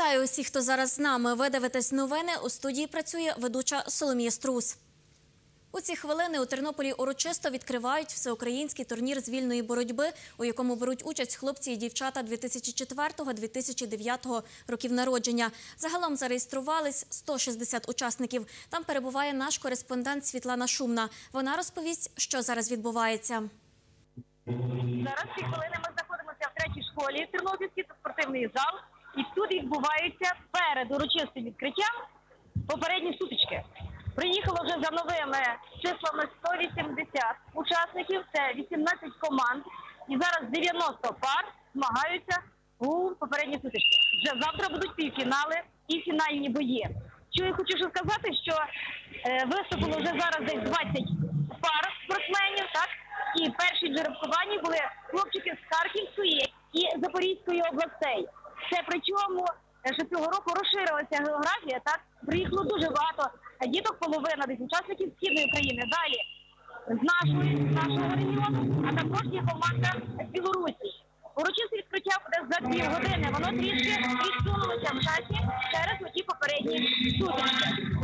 Вітаю усіх, хто зараз з нами. Ви дивитесь новини. У студії працює ведуча Соломія Струс. У ці хвилини у Тернополі урочисто відкривають всеукраїнський турнір з вільної боротьби, у якому беруть участь хлопці і дівчата 2004-2009 років народження. Загалом зареєструвались 160 учасників. Там перебуває наш кореспондент Світлана Шумна. Вона розповість, що зараз відбувається. Зараз ці хвилини ми знаходимося в третій школі Тернопільський, це спортивний зал. І тут відбуваються перед урочистим відкриттям попередні сутички. Приїхало вже за новими числами 180 учасників, це 18 команд. І зараз 90 пар змагаються у попередній сутичці. Вже завтра будуть півфінали і фінальні бої. Що я хочу сказати, що виступило вже зараз десь 20 пар спортсменів, так? І перші жеребкування були хлопчики з Харківської і Запорізької областей. Це причому, що цього року розширилася географія, так? Приїхало дуже багато діток, половина десь учасників Східної України. Далі з нашого регіону, а також є команда з Білорусі. Урочисте відкриття буде за 2 години. Воно трішки відсунулося в часі через оті попередні сутички.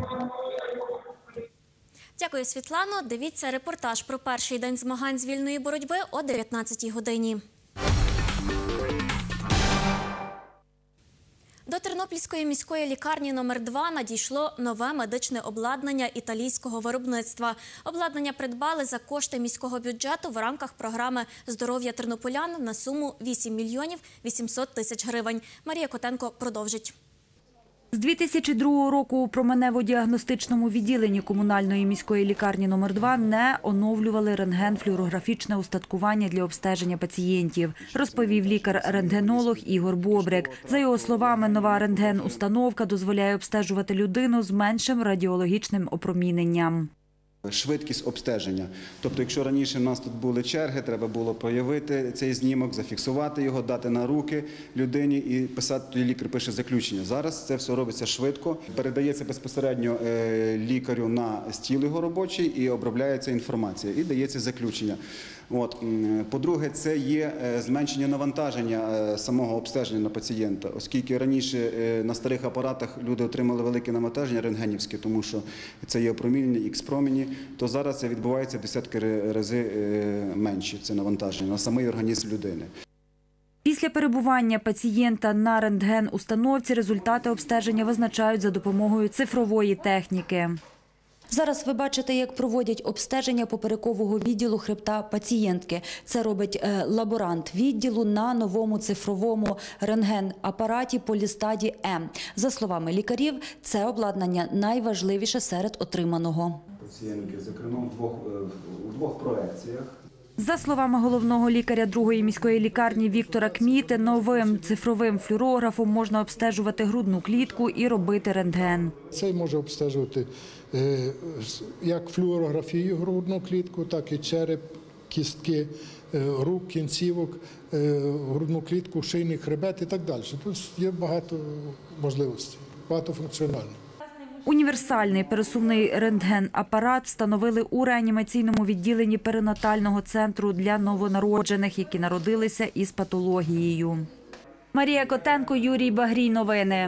Дякую, Світлано. Дивіться репортаж про перший день змагань з вільної боротьби о 19-й годині. До Тернопільської міської лікарні номер 2 надійшло нове медичне обладнання італійського виробництва. Обладнання придбали за кошти міського бюджету в рамках програми «Здоров'я тернополян» на суму 8 мільйонів 800 тисяч гривень. Марія Котенко продовжить. З 2002 року у променево-діагностичному відділенні комунальної міської лікарні номер 2 не оновлювали рентген-флюорографічне устаткування для обстеження пацієнтів, розповів лікар-рентгенолог Ігор Бобрик. За його словами, нова рентген-установка дозволяє обстежувати людину з меншим радіологічним опроміненням. Швидкість обстеження. Тобто, якщо раніше в нас тут були черги, треба було проявити цей знімок, зафіксувати його, дати на руки людині і писати, тоді лікар пише заключення. Зараз це все робиться швидко, передається безпосередньо лікарю на стіл його робочий і обробляється інформація, і дається заключення. По-друге, це є зменшення навантаження самого обстеження на пацієнта, оскільки раніше на старих апаратах люди отримали велике навантаження рентгенівське, тому що це є опромінення, ікс-промені, то зараз це відбувається в десятки разів менше, це навантаження на самий організм людини. Після перебування пацієнта на рентген-установці результати обстеження визначають за допомогою цифрової техніки. Зараз ви бачите, як проводять обстеження поперекового відділу хребта пацієнтки. Це робить лаборант відділу на новому цифровому рентген-апараті Полістаді М. За словами лікарів, це обладнання найважливіше серед отриманого. Пацієнтки, зокрема, у двох проекціях. За словами головного лікаря другої міської лікарні Віктора Кміти, новим цифровим флюорографом можна обстежувати грудну клітку і робити рентген. Цей може обстежувати як флюорографію грудну клітку, так і череп, кістки, рук, кінцівок, грудну клітку, шийний хребет і так далі. Тут є багато можливостей, багатофункціонально. Універсальний пересувний рентген-апарат встановили у реанімаційному відділенні перинатального центру для новонароджених, які народилися із патологією. Марія Котенко, Юрій Багрій. Новини.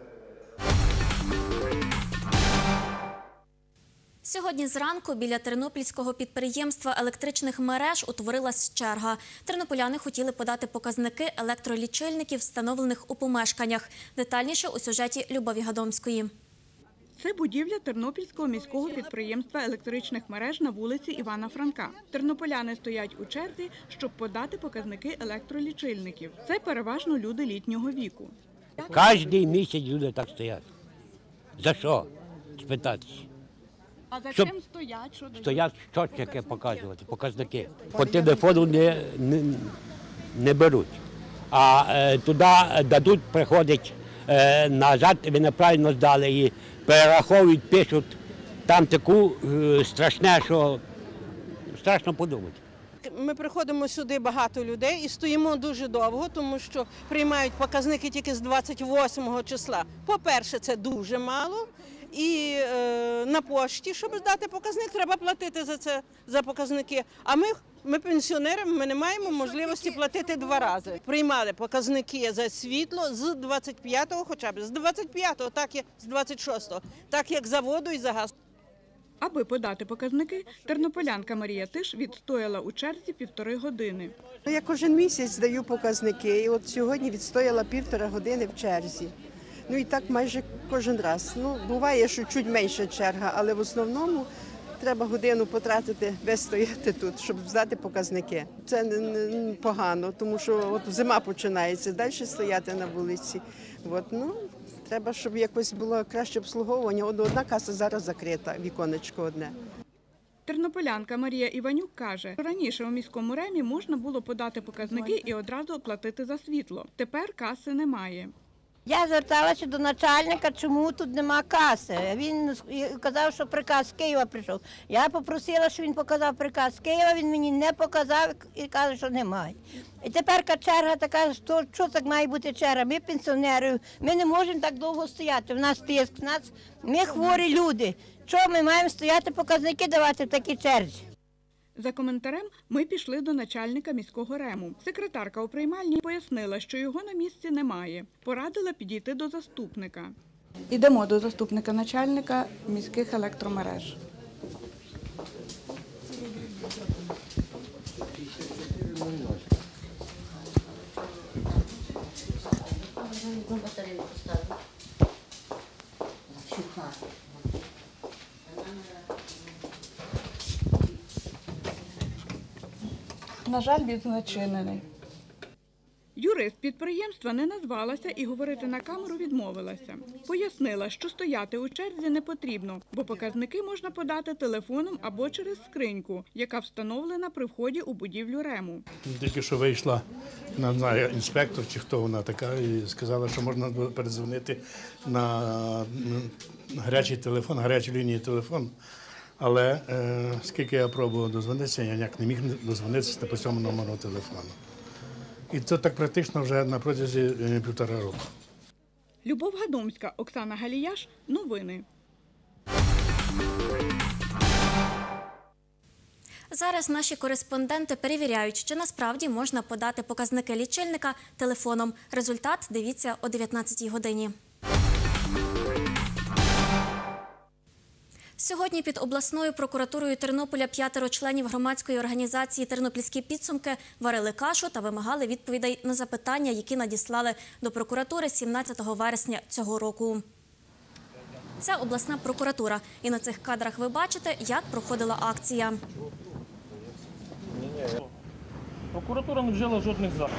Сьогодні зранку біля тернопільського підприємства електричних мереж утворилась черга. Тернополяни хотіли подати показники електролічильників, встановлених у помешканнях. Детальніше у сюжеті Любові Гадомської. Це будівля Тернопільського міського підприємства електричних мереж на вулиці Івана Франка. Тернополяни стоять у черзі, щоб подати показники електролічильників. Це переважно люди літнього віку. Кожен місяць люди так стоять. За що? Спитатися. А за чим стоять? Стоять, що таке показувати, показники. По телефону не беруть, а туди дадуть, приходять назад, ви неправильно здали і перераховують, пишуть. Там таку страшне, що страшно подумати. Ми приходимо сюди багато людей і стоїмо дуже довго, тому що приймають показники тільки з 28 числа. По-перше, це дуже мало. і на пошті, щоб здати показник, треба платити за це, за показники. А ми пенсіонери, ми не маємо можливості платити 2 рази. Приймали показники за світло з 25-го, хоча б з 25-го, так як з 26-го, так як за воду і за газ. Аби подати показники, тернополянка Марія Тиш відстояла у черзі 1,5 години. Я кожен місяць здаю показники, і от сьогодні відстояла 1,5 години в черзі. Ну і так майже кожен раз. Ну, буває, що чуть менша черга, але в основному треба годину потратити, вистояти тут, щоб здати показники. Це не погано, тому що от зима починається, далі стояти на вулиці. От, ну, треба, щоб якось було краще обслуговування. Одна каса зараз закрита, віконечко одне. Тернополянка Марія Іванюк каже, що раніше у міському ремі можна було подати показники і одразу оплатити за світло. Тепер каси немає. Я зверталася до начальника, чому тут нема каси. Він казав, що приказ з Києва прийшов. Я попросила, щоб він показав приказ з Києва, він мені не показав і каже, що немає. І тепер черга така, що так має бути черга? Ми пенсіонери, ми не можемо так довго стояти. У нас тиск, ми хворі люди. Чого ми маємо стояти, показники давати в такій черзі? За коментарем ми пішли до начальника міського РЕМу. Секретарка у приймальні пояснила, що його на місці немає. Порадила підійти до заступника. Ідемо до заступника начальника міських електромереж. На жаль, він зачинений. Юрист підприємства не назвалася і говорити на камеру відмовилася. Пояснила, що стояти у черзі не потрібно, бо показники можна подати телефоном або через скриньку, яка встановлена при вході у будівлю РЕМу. Тільки що вийшла, не знаю, інспектор чи хто вона така, і сказала, що можна передзвонити на гарячий телефон, гарячу лінію телефон. Але скільки я пробував дозвонитися, я ніяк не міг дозвонитися по цьому номеру телефону. І це так практично вже на протязі 1,5 року. Любов Гадомська, Оксана Галіяш. Новини. Зараз наші кореспонденти перевіряють, чи насправді можна подати показники лічильника телефоном. Результат дивіться о 19-й годині. Сьогодні під обласною прокуратурою Тернополя 5 членів громадської організації «Тернопільські підсумки» варили кашу та вимагали відповідей на запитання, які надіслали до прокуратури 17 вересня цього року. Це обласна прокуратура. І на цих кадрах ви бачите, як проходила акція. Прокуратура не вжила жодних заходів.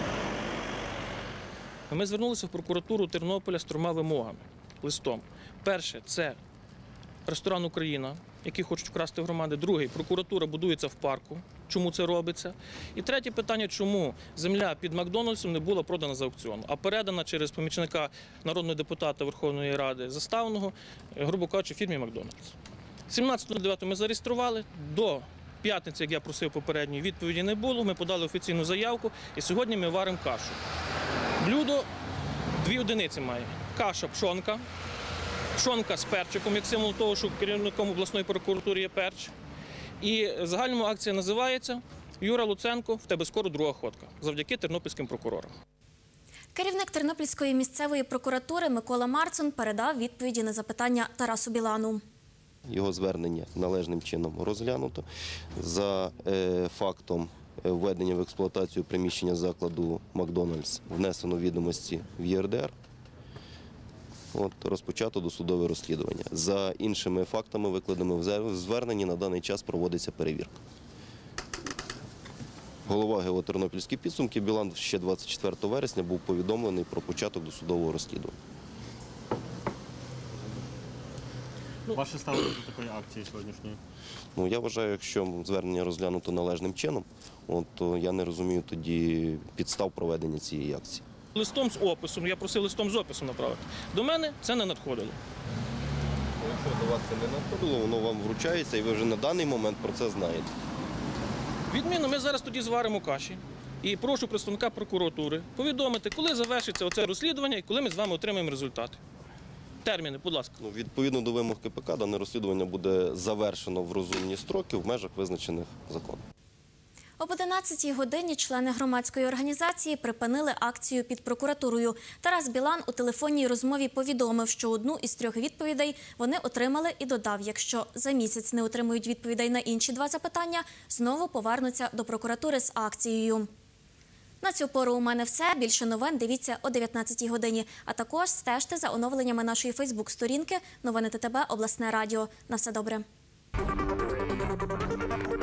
Ми звернулися в прокуратуру Тернополя з 3 вимогами. Листом. Перше – це ресторан «Україна», який хочуть вкрасти громади. Другий – прокуратура будується в парку. Чому це робиться? І третє питання – чому земля під Макдональдсом не була продана за аукціон, а передана через помічника народного депутата Верховної Ради Заставного, грубо кажучи, фірмі «Макдональдс». 17.09 ми зареєстрували. До п'ятниці, як я просив попередньої, відповіді не було. Ми подали офіційну заявку і сьогодні ми варимо кашу. Блюдо 2 одиниці має. Каша пшонка. Пшонка з перчиком, як символ того, що керівником обласної прокуратури є перч. І в загальному акція називається «Юра Луценко, в тебе скоро друга ходка» завдяки тернопільським прокурорам. Керівник Тернопільської місцевої прокуратури Микола Марцун передав відповіді на запитання Тарасу Білану. Його звернення належним чином розглянуто. За фактом введення в експлуатацію приміщення закладу «Макдональдс» внесено відомості в ЄРДР. Розпочато досудове розслідування. За іншими фактами, викладеними в зверненні, на даний час проводиться перевірка. Голова ГО «Тернопільські підсумки» Білан ще 24 вересня був повідомлений про початок досудового розслідування. Ваше ставлення до такої акції сьогоднішньої? Я вважаю, якщо звернення розглянуто належним чином, то я не розумію тоді підстав проведення цієї акції. Листом з описом, я просив листом з описом направити. До мене це не надходило. Якщо до вас це не надходило, воно вам вручається і ви вже на даний момент про це знаєте. Відмінно, ми зараз тоді зваримо каші. І прошу представника прокуратури повідомити, коли завершиться оце розслідування і коли ми з вами отримаємо результати. Терміни, будь ласка. Відповідно до вимог КПК, дане розслідування буде завершено в розумні строки в межах визначених законом. Об 11-й годині члени громадської організації припинили акцію під прокуратурою. Тарас Білан у телефонній розмові повідомив, що одну із 3 відповідей вони отримали і додав, якщо за місяць не отримують відповідей на інші 2 запитання, знову повернуться до прокуратури з акцією. На цю пору у мене все. Більше новин дивіться о 19-й годині. А також стежте за оновленнями нашої фейсбук-сторінки «Новини ТТБ. Обласне радіо». На все добре.